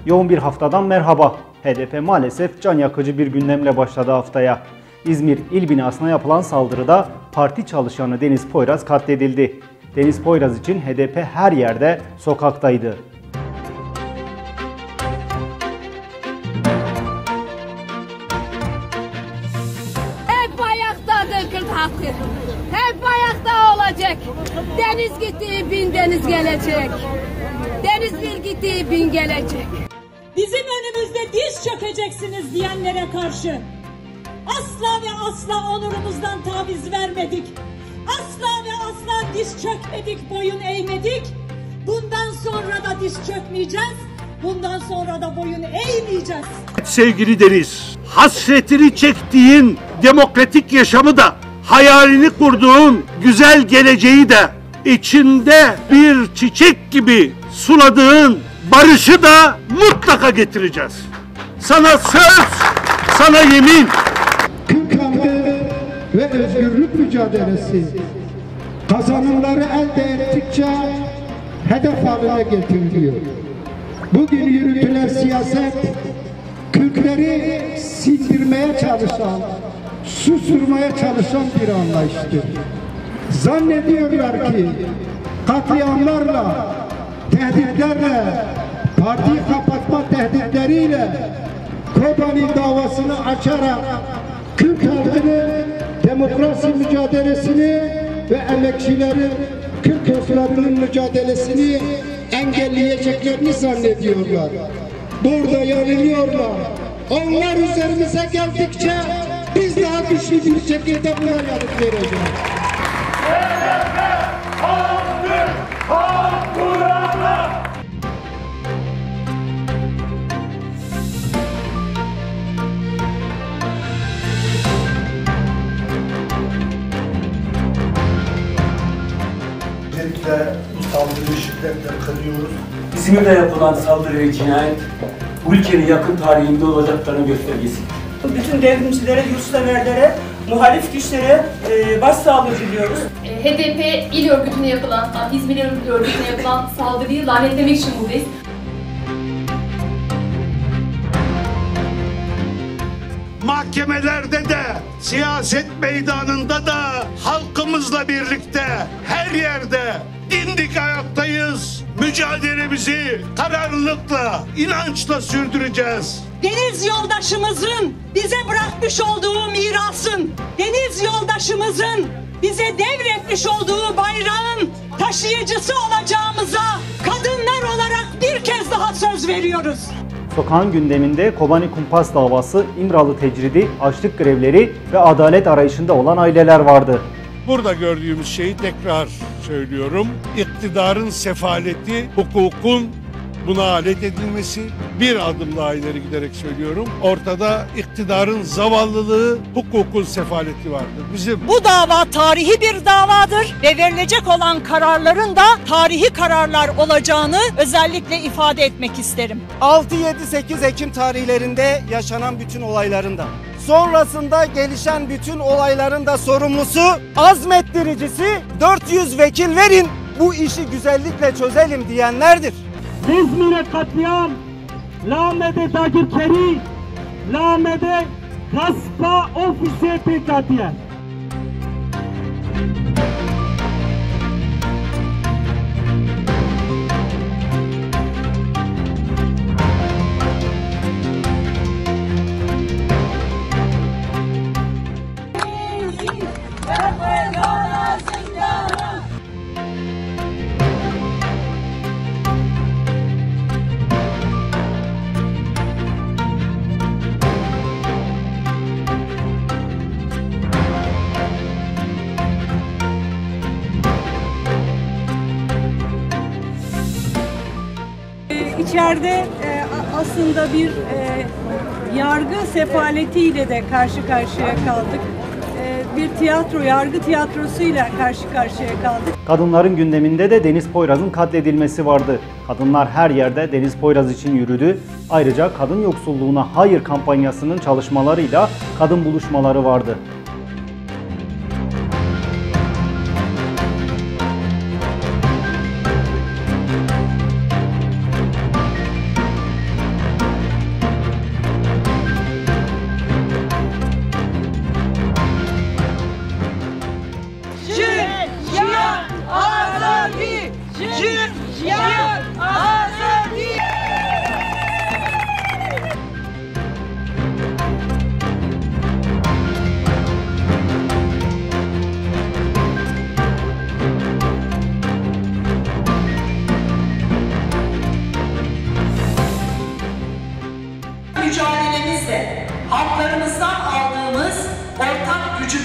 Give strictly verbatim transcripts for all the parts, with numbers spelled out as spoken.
Yoğun bir haftadan merhaba. H D P maalesef can yakıcı bir gündemle başladı haftaya. İzmir İl Binası'na yapılan saldırıda parti çalışanı Deniz Poyraz katledildi. Deniz Poyraz için H D P her yerde sokaktaydı. Hep ayaktadır Kürt halkı. Hep ayakta olacak. Deniz gitti, bin deniz gelecek. Deniz bir gitti, bin gelecek. Bizim önümüzde diz çökeceksiniz diyenlere karşı asla ve asla onurumuzdan taviz vermedik. Asla ve asla diz çökmedik, boyun eğmedik. Bundan sonra da diz çökmeyeceğiz. Bundan sonra da boyun eğmeyeceğiz. Sevgili Deniz, hasretini çektiğin demokratik yaşamı da, hayalini kurduğun güzel geleceği de, içinde bir çiçek gibi suladığın barışı da mutlaka getireceğiz. Sana söz, sana yemin. Kürt halkı ve özgürlük mücadelesi kazanımları elde ettikçe hedef haline getiriliyor. Bugün yürütülen siyaset Kürtleri sindirmeye çalışan, susturmaya çalışan bir anlayıştır. Zannediyorlar ki katliamlarla, tehditlerle, partiyi kapatma tehditleriyle Kobani davasını açarak Kürt halkının demokrasi mücadelesini ve emekçilerin, Kürt dostlarının mücadelesini engelleyeceklerini zannediyorlar. Burada yanılıyorlar. Onlar üzerimize geldikçe biz daha güçlü bir şekilde buna yanıt vereceğiz. Özellikle bu saldırıyı şiddetle kınıyoruz. İzmir'de yapılan saldırı ve cinayet bu ülkenin yakın tarihinde olacaklarının göstergesi. Bütün devrimcilere, yurtseverlere, muhalif güçlere e, başsağlığı diliyoruz. H D P il örgütüne yapılan, İzmir İl örgütüne yapılan saldırıyı lanetlemek için buradayız. Mahkemelerde de, siyaset meydanında da halkımızla birlikte her yerde dimdik ayaktayız. Mücadelemizi kararlılıkla, inançla sürdüreceğiz. Deniz yoldaşımızın bize bırakmış olduğu mirasın, deniz yoldaşımızın bize devretmiş olduğu bayrağın taşıyıcısı olacağımıza kadınlar olarak bir kez daha söz veriyoruz. Sokağın gündeminde Kobani Kumpas davası, İmralı tecridi, açlık grevleri ve adalet arayışında olan aileler vardı. Burada gördüğümüz şeyi tekrar söylüyorum. İktidarın sefaleti, hukukun buna alet edilmesi, bir adım daha ileri giderek söylüyorum. Ortada iktidarın zavallılığı, hukukun sefaleti vardır. Bizim Bu dava tarihi bir davadır ve verilecek olan kararların da tarihi kararlar olacağını özellikle ifade etmek isterim. altı yedi sekiz Ekim tarihlerinde yaşanan bütün olaylarında, sonrasında gelişen bütün olayların da sorumlusu, azmettiricisi, dört yüz vekil verin bu işi güzellikle çözelim diyenlerdir. İzmir'e katliam, Lahmede tagirkeri, Lahmede gaspa ofise pekatiye. İçeride e, aslında bir e, yargı sefaletiyle de karşı karşıya kaldık. E, bir tiyatro, yargı tiyatrosuyla karşı karşıya kaldık. Kadınların gündeminde de Deniz Poyraz'ın katledilmesi vardı. Kadınlar her yerde Deniz Poyraz için yürüdü. Ayrıca kadın yoksulluğuna hayır kampanyasının çalışmalarıyla kadın buluşmaları vardı.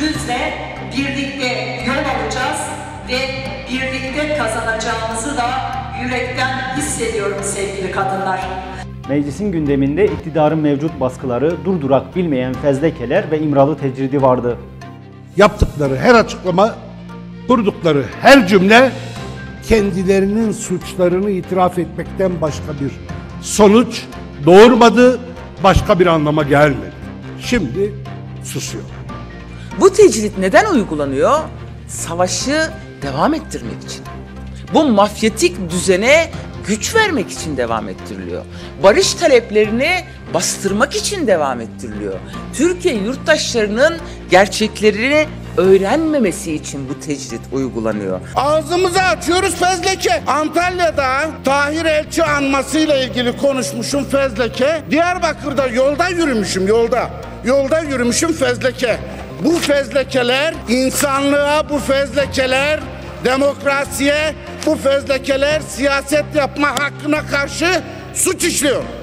gücümüzle birlikte yol alacağız ve birlikte kazanacağımızı da yürekten hissediyorum sevgili kadınlar. Meclisin gündeminde iktidarın mevcut baskıları, durdurak bilmeyen fezlekeler ve İmralı tecridi vardı. Yaptıkları her açıklama, kurdukları her cümle kendilerinin suçlarını itiraf etmekten başka bir sonuç doğurmadı, başka bir anlama gelmedi. Şimdi susuyor. Bu tecrit neden uygulanıyor? Savaşı devam ettirmek için. Bu mafyatik düzene güç vermek için devam ettiriliyor. Barış taleplerini bastırmak için devam ettiriliyor. Türkiye yurttaşlarının gerçeklerini öğrenmemesi için bu tecrit uygulanıyor. Ağzımızı açıyoruz fezleke. Antalya'da Tahir Elçi anmasıyla ilgili konuşmuşum fezleke. Diyarbakır'da yolda yürümüşüm yolda. Yolda yürümüşüm fezleke. Bu fezlekeler insanlığa, bu fezlekeler demokrasiye, bu fezlekeler siyaset yapma hakkına karşı suç işliyor.